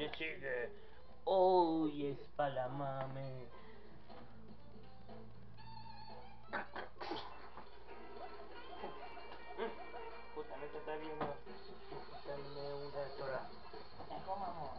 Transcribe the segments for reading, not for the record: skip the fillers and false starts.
Le sigue. Uy, es para la mame. Puta, me está viendo. Dame una sola. ¿Cómo, amor?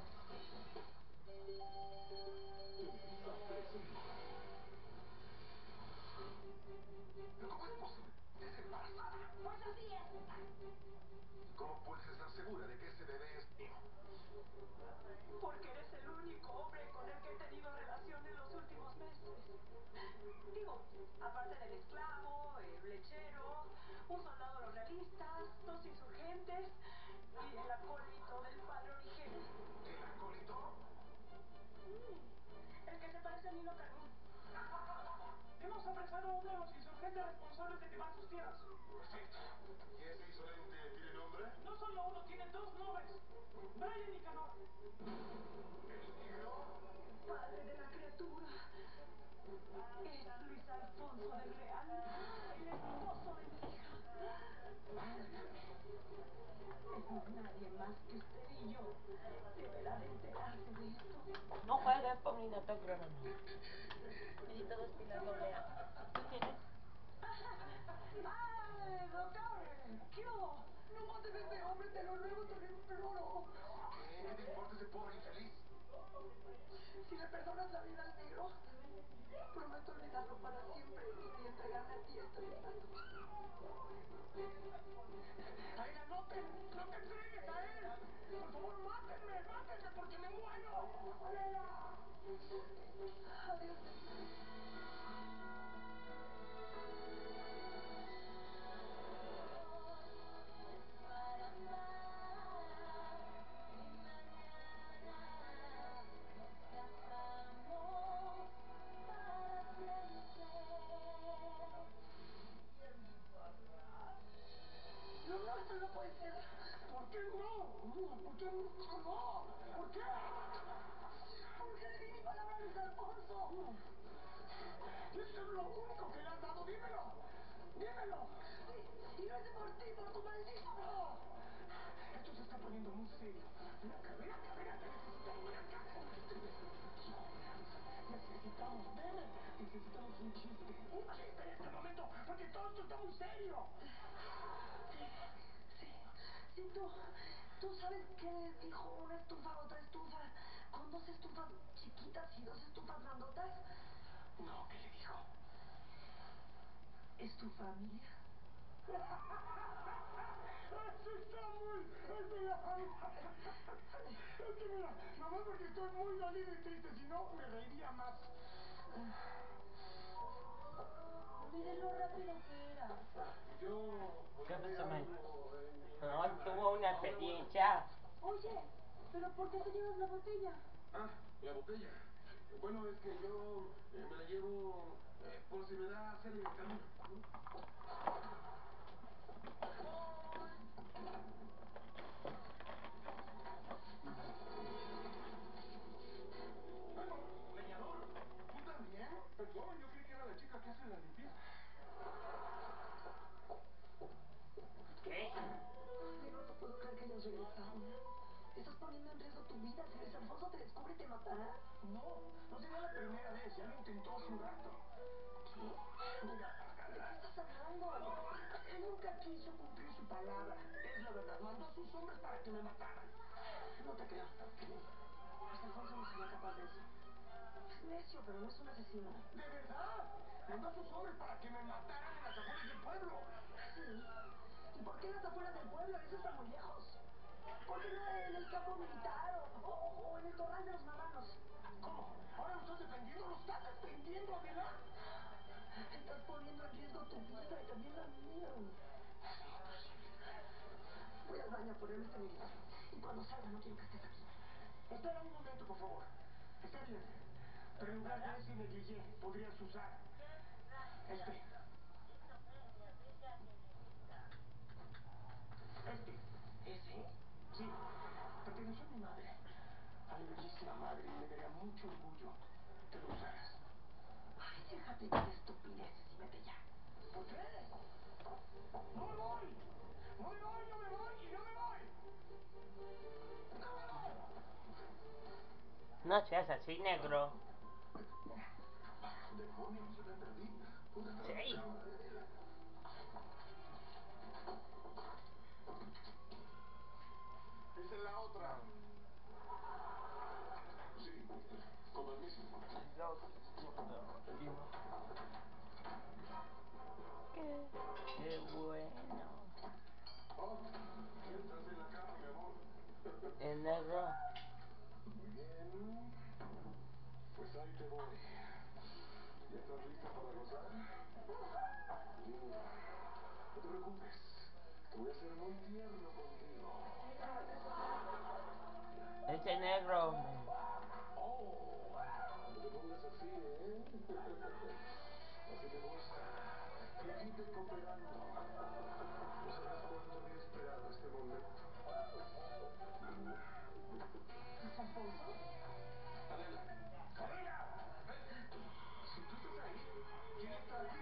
¿Cómo es posible? ¿Es embarazada? Pues así es. ¿Cómo puedes estar segura de que ese bebé es mío? Porque eres el único hombre con el que he tenido relación en los últimos meses. Digo, aparte del esclavo, el lechero, un soldado de los realistas, dos insurgentes y el acólito del padre Origel. ¿El acólito? El que se parece a Nino Carmín. Hemos apresado a uno de los insurgentes responsables de quemar sus tierras. Perfecto. ¿Y ese insolente tiene nombre? No solo uno, tiene dos nombres. Brian y Nicanor. ¿El negro? Padre de la criatura. Es Luis Alfonso del Real, el esposo de mi hija. Nadie más que usted y yo deberá de enterarse de esto. No juegues, Paulina, te grabando. Necesito 2 pilas doble A. ¿Tú tienes? ¡Ay, doctor! ¿Qué hubo? No mates a este hombre, te lo ruego, te lo imploro. ¿Qué? ¿Qué te importa ese pobre infeliz? Si le perdonas la vida al negro, prometo olvidarlo para siempre y entregarme a ti este relato. ¡Aida, no te entregues a él! ¡Por favor, mátenme, porque me muero! Adiós. No, esto no puede ser. ¿Por qué no? ¿Por qué no? ¿Por qué? Porque le di mi palabra a Luis Alfonso. Y eso es lo único que le has dado, dímelo. Dímelo. Sí, y lo hice por ti, por tu maldito. No. Esto se está poniendo muy serio. Ven acá, necesitamos, ven acá. Necesitamos un chiste en este momento, porque todo esto está muy serio. Sí, tú sabes qué le dijo una estufa a otra estufa con 2 estufas chiquitas y 2 estufas grandotas. No, ¿qué le dijo? ¿Es tu familia? Eso está muy... Es que mira, mamá, porque estoy muy dolido y triste, si no, me reiría más. Miren lo rápido que era. Yo... ¿Qué pasó, man? No, tuvo una experiencia. Oye, ¿pero por qué te llevas la botella? Ah, la botella. Bueno, es que yo me la llevo por si me da sed en el camino. Leñador, ¿tú también? Perdón, yo creí que era la chica que hace la limpieza. ¿Qué? Ay, no puedo creer que hayas regresado. Estás poniendo en riesgo tu vida. Si Luis Alfonso te descubre, te matará. No sería la primera vez, ya lo intentó hace un rato. ¿Qué? Mira, ¿De qué estás hablando? él nunca quiso cumplir su palabra. Es la verdad, mandó a sus hombres para que me mataran. No te creo. Luis Alfonso no sería capaz de eso. Es necio, pero no es un asesino. ¿De verdad? Mandó a sus hombres para que me mataran en las afueras del pueblo. Sí. ¿Y por qué en las afueras del pueblo? Eso está muy lejos. ¿Por qué no en el campo militar o en el corral de los marranos? ¿Cómo? ¿Ahora lo estás defendiendo? ¿Lo estás defendiendo, Adela? Estás poniendo en riesgo tu vida y también la mía. Voy al baño a ponerme este militar. Y cuando salga no quiero que estés aquí. Espera un momento, por favor. Está bien. Pero en lugar de ese negligé, podrías usar este. ¿Ese? Sí, perteneció a mi madre. A mi bellísima madre, y me daría mucho orgullo que lo usaras. Ay, déjate de estupideces y vete ya. ¿Por qué? ¡No me voy! ¡No me voy, no me voy y no me voy! ¡No me voy! No seas así, negro. Demonios, me perdí. ¿Dónde está la Sí. cama? Esa es la otra. Sí, con permiso. Qué bueno. Oh, ya estás en la cama, mi amor. El negro. Muy bien. Pues ahí te voy. ¿Ya estás lista para gozar? No te preocupes. Voy a ser muy tierno contigo. Ese negro. Oh, no te pongas así, ¿eh? Así me gusta. Flojito y cooperando. No sabes cuánto había esperado este momento. ¿Es Alfonso? Adela. ¡Adela! Si tú estás ahí, ¿quién está aquí?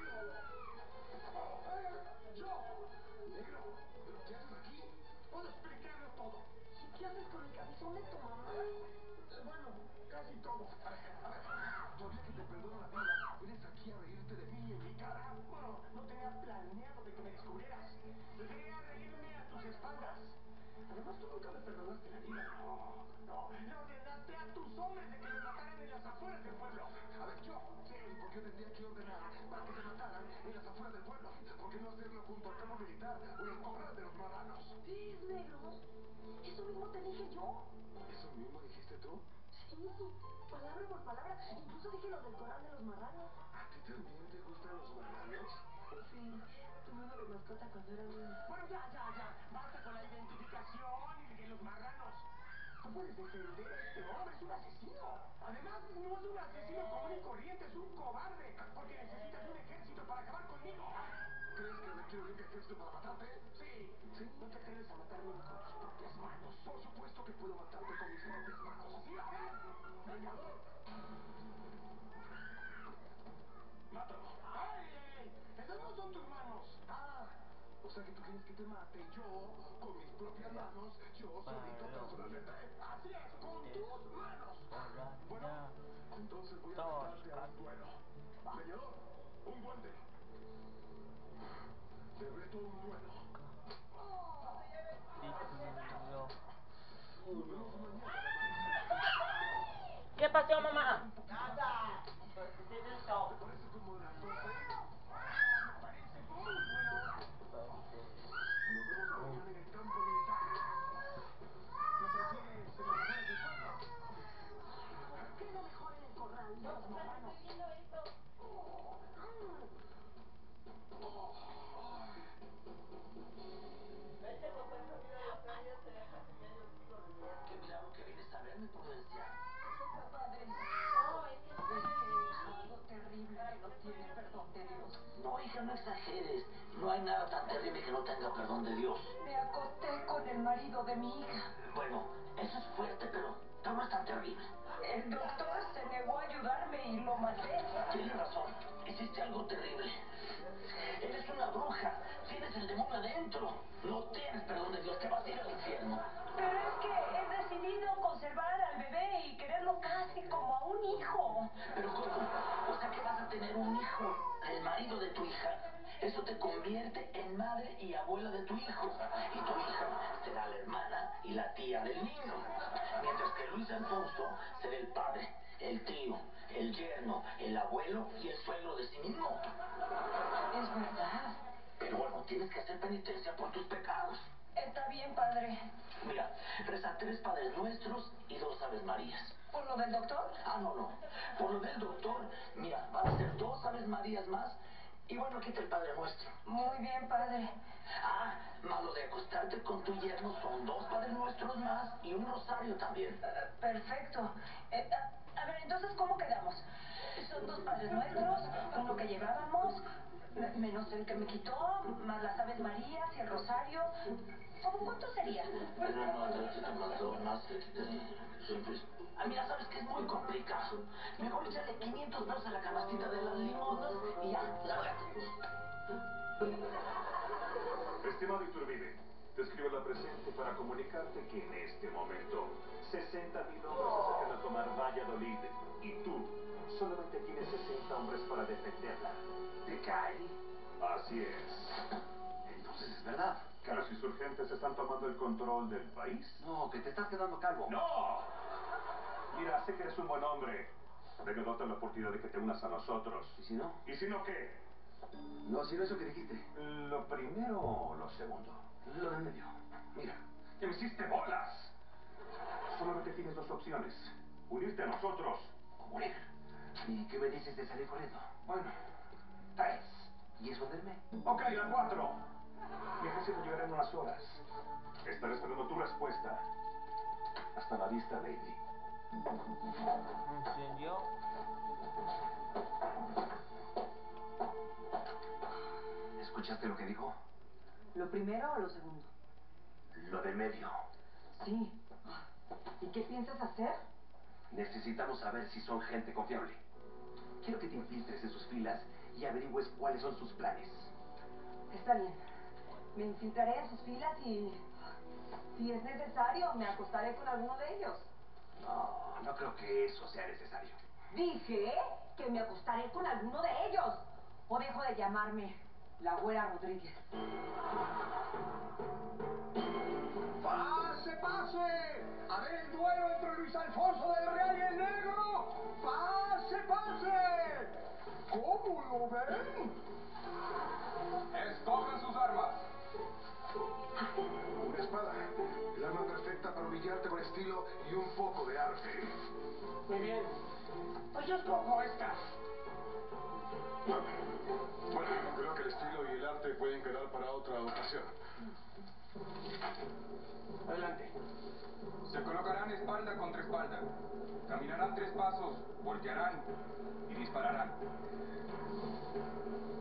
¡Yo! Negro, ¿pero qué haces aquí? Puedo explicarlo todo. ¿Y qué haces con el cabezón de tu mamá? Bueno, casi todo. Todavía que te perdono la vida, vienes aquí a reírte de mí en mi cara. Bueno, no tenía planeado de que me descubrieras. Prefería reírme a tus espaldas. Además, tú nunca me perdonaste la vida. No. Le ordenaste a tus hombres de que me mataran en las afueras del pueblo. A ver, yo. Sí, porque yo tendría que ordenar para que te mataran en las afueras del pueblo. ¿Por qué no hacerlo junto al campo militar o en el corral de los marranos? ¿Ves, negro? Eso mismo te dije yo. ¿Eso mismo dijiste tú? Sí, palabra por palabra. Incluso dije lo del coral de los marranos. ¿A ti también te gustan los marranos? Sí, tuve uno de mascota cuando era niña. Bueno, ya. Basta con la identificación y de que los marranos. No puedes defender a este hombre, es un asesino. Además, no es un asesino común y corriente, es un cobarde. Porque necesitas un ejército para acabar conmigo. ¿Crees que requiero de un ejército para matarte? Sí. ¿Sí? No te atreves a matarme ni con tus propias manos. Por supuesto que puedo matarte con mis propias manos. ¿Sí lo ves? ¡Vengador! ¡Mátalo! ¡Ay! ¡Esas no son tus manos! Ah, o sea que tú quieres que te mate yo con mis propias manos, yo solito personalmente. Así es, con tus manos. Bueno, entonces voy a retarte a un duelo. Leñador, un duende. Te reto a un duelo. Nos vemos mañana, mamá. ¿Qué pasó, mamá? Nada. ¿Te parece como las 12? Me parece muy buena hora. Nos vemos mañana en el campo militar. ¿Me prefieres en las afueras del pueblo? ¿Qué es lo mejor en el corral de los marranos? Qué milagro que vienes a verme, Prudencia. Padre, es que he hecho algo terrible que no tiene perdón de Dios. No, hija, no exageres. No hay nada tan terrible que no tenga perdón de Dios. Me acosté con el marido de mi hija. Bueno, eso es fuerte, pero no es tan terrible. El doctor se negó a ayudarme y lo maté. Tienes razón, hiciste algo terrible. Eres una bruja, tienes el demonio adentro. No tienes perdón de Dios, te vas a ir al infierno. Pero es que he decidido conservar al bebé y quererlo casi como a un hijo. ¿Pero cómo? O sea que vas a tener un hijo, el marido de tu hija. Eso te convierte en madre y abuela de tu hijo. Y tu hija será la hermana y la tía del niño. Mientras que Luis Alfonso será el padre, el tío, el yerno, el abuelo y el suegro de sí mismo. Es verdad. Pero bueno, tienes que hacer penitencia por tus pecados. Está bien, padre. Mira, reza 3 Padres Nuestros y 2 Aves Marías. ¿Por lo del doctor? Ah, no. Por lo del doctor, mira, van a ser 2 Aves Marías más. Y bueno, quita el Padre Nuestro. Muy bien, padre. Ah, malo de acostarte con tu yerno son 2 Padres Nuestros más y un rosario también. Perfecto. A ver, entonces, ¿cómo quedamos? Son 2 padres nuestros, uno que llevábamos, menos el que me quitó, más las Aves Marías y el rosario. ¿Cómo cuánto sería? Mira, sabes que es muy complicado. Mejor échale 500 pesos a la canastita de las limosnas y ya, lárgate. Estimado Iturbide, te escribo la presente para comunicarte que en este momento 60,000 hombres se acercan a tomar Valladolid. Y tú solamente tienes 60 hombres para defenderla. ¿Te cae? Así es. Entonces es verdad. ¿Que los insurgentes están tomando el control del país? No, que te estás quedando calvo. ¡No! Mira, sé que eres un buen hombre. Vengo a darte la oportunidad de que te unas a nosotros. ¿Y si no? ¿Y si no qué? No, si no eso que dijiste. ¿Lo primero o lo segundo? Lo del medio. Mira, que me hiciste bolas. Solamente tienes dos opciones. Unirte a nosotros o morir. ¿Y qué me dices de salir corriendo? Bueno, 3. ¿Y esconderme? Ok, la 4. Mi ejército llegará en unas horas. Estaré esperando tu respuesta. Hasta la vista, baby. ¿En serio? ¿Escuchaste lo que dijo? ¿Lo primero o lo segundo? Lo del medio. Sí. ¿Y qué piensas hacer? Necesitamos saber si son gente confiable. Quiero que te infiltres en sus filas y averigües cuáles son sus planes. Está bien. Me infiltraré en sus filas y, si es necesario, me acostaré con alguno de ellos. No, no creo que eso sea necesario. Dije que me acostaré con alguno de ellos. O dejo de llamarme la Güera Rodríguez. ¡Pase, pase! A ver el duelo entre Luis Alfonso del Real y el Negro. ¡Pase, pase! ¿Cómo lo ven? Escojan sus armas. Una espada. El arma perfecta para humillarte con estilo y un poco de arte. Muy bien. Pues yo escojo esta. Bueno, creo que el estilo y el arte pueden quedar para otra ocasión. Adelante. Se colocarán espalda contra espalda. Caminarán 3 pasos, voltearán y dispararán.